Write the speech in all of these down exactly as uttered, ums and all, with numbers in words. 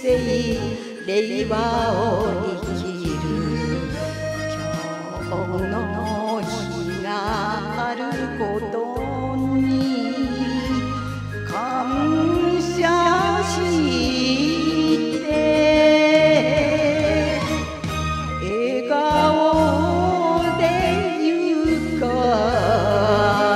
世令和を生きる今日の日があることに感謝して笑顔でゆこう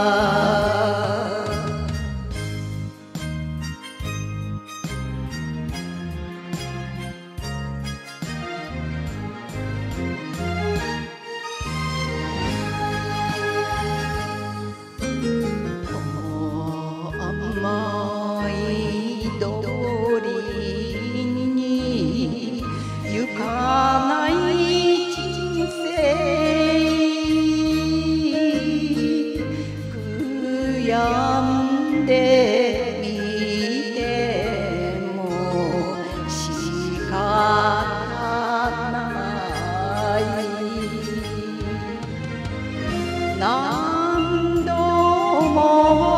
思い通りにゆかない人生悔やんでみても仕方ない何度も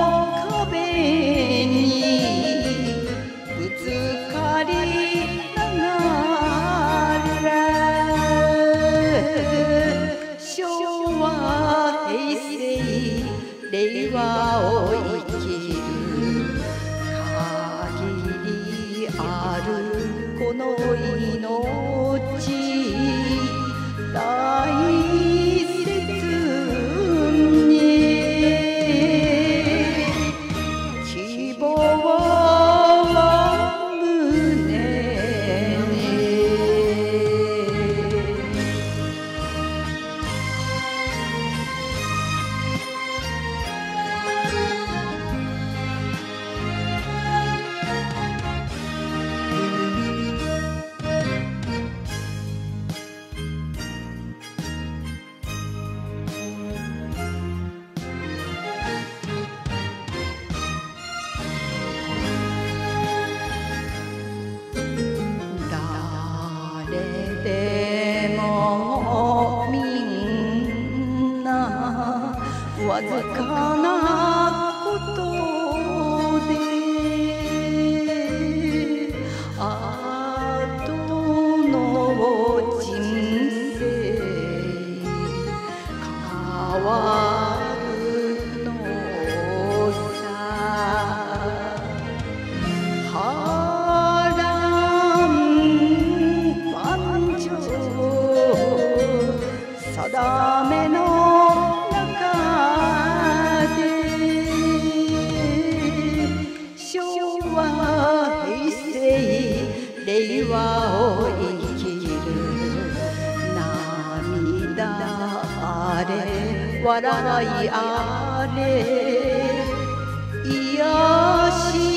令和を生きる限りあるこの命大切に希望を胸にでもみんなわずかなことであとの人生変わるのさ定めの中で昭和平成令和を生きる涙あれ笑いあれ癒し